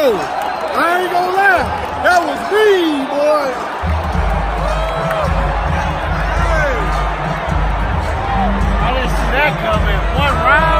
I ain't gonna lie. That was me, boy. I didn't see that coming. One round.